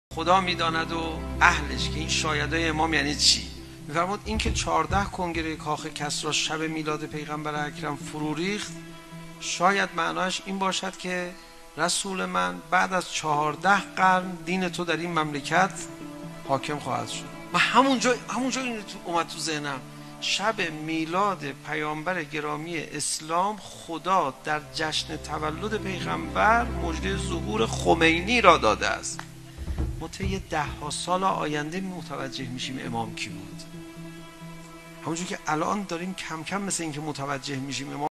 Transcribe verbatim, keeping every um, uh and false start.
خدا میداند و اهلش که این شایدای امام یعنی چی. میفرمود این که چهارده کنگره کاخ کسری شب میلاد پیغمبر اکرم فرو ریخت، شاید معناش این باشد که رسول من بعد از چهارده قرن دین تو در این مملکت حاکم خواهد شد. من همونجا همونجا این اومد تو ذهنم، شب میلاد پیامبر گرامی اسلام خدا در جشن تولد پیغمبر مژده ظهور خمینی را داده است. ما طی ده ها سال آینده متوجه میشیم امام کی بود، همونجور که الان داریم کم کم مثل این که متوجه میشیم امام